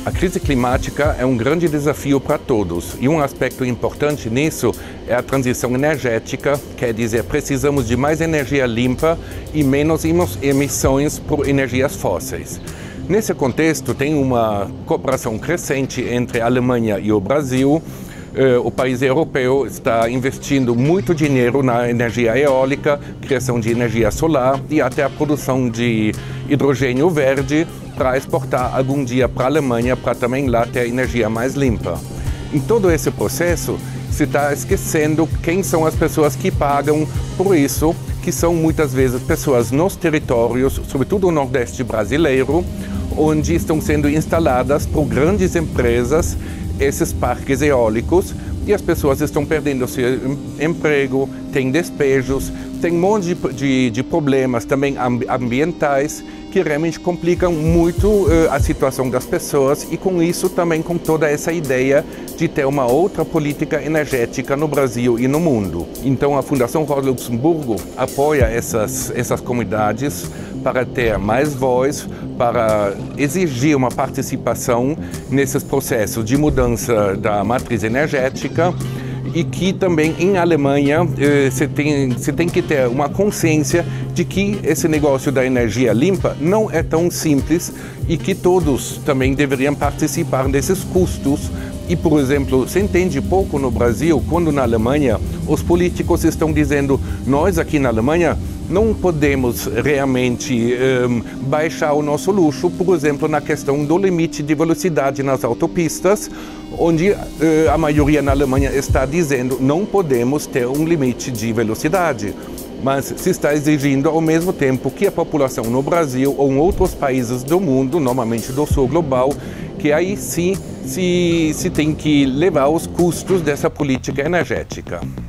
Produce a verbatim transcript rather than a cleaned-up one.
A crise climática é um grande desafio para todos e um aspecto importante nisso é a transição energética, quer dizer, precisamos de mais energia limpa e menos emissões por energias fósseis. Nesse contexto, tem uma cooperação crescente entre a Alemanha e o Brasil. O país europeu está investindo muito dinheiro na energia eólica, criação de energia solar e até a produção de hidrogênio verde para exportar algum dia para a Alemanha, para também lá ter energia mais limpa. Em todo esse processo, se está esquecendo quem são as pessoas que pagam por isso, que são muitas vezes pessoas nos territórios, sobretudo no Nordeste brasileiro, onde estão sendo instaladas por grandes empresas esses parques eólicos e as pessoas estão perdendo seu emprego, tem despejos, tem um monte de, de, de problemas também ambientais que realmente complicam muito uh, a situação das pessoas e com isso também com toda essa ideia de ter uma outra política energética no Brasil e no mundo. Então a Fundação Rosa Luxemburgo apoia essas, essas comunidades para ter mais voz, para exigir uma participação nesses processos de mudança da matriz energética e que também em Alemanha eh, você tem, você tem que ter uma consciência de que esse negócio da energia limpa não é tão simples e que todos também deveriam participar desses custos. E, por exemplo, se entende pouco no Brasil quando na Alemanha os políticos estão dizendo nós aqui na Alemanha não podemos realmente um, baixar o nosso luxo, por exemplo, na questão do limite de velocidade nas autopistas, onde uh, a maioria na Alemanha está dizendo não podemos ter um limite de velocidade. Mas se está exigindo ao mesmo tempo que a população no Brasil ou em outros países do mundo, normalmente do sul global, que aí sim se, se tem que levar os custos dessa política energética.